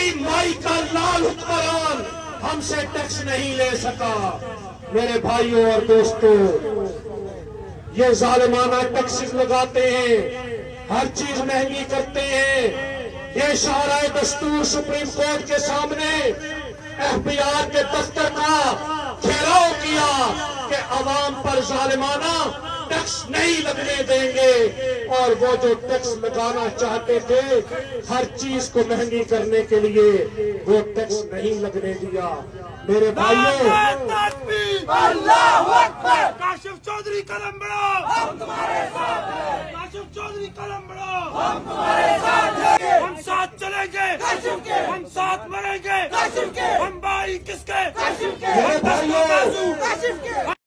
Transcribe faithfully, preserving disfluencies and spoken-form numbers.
कोई माई का लाल हुक्मरान हमसे टैक्स नहीं ले सका। मेरे भाइयों और दोस्तों, ये जालिमाना टैक्स लगाते हैं, हर चीज महंगी करते हैं। ये शाहराए दस्तूर सुप्रीम कोर्ट के सामने एफबीआर के दफ्तर का घेराव किया कि अवाम पर जालिमाना टैक्स नहीं लगने देंगे, और वो जो टैक्स लगाना चाहते थे हर चीज को महंगी करने के लिए, वो टैक्स नहीं लगने दिया। मेरे भाइयों, काशिफ चौधरी कलम बढ़ाओ, हम तुम्हारे साथ हैं। काशिफ चौधरी कलम बढ़ाओ, हम तुम्हारे साथ हैं। हम साथ चलेंगे, हम साथ मरेंगे, हम भाई किसके? मेरे भाइयों,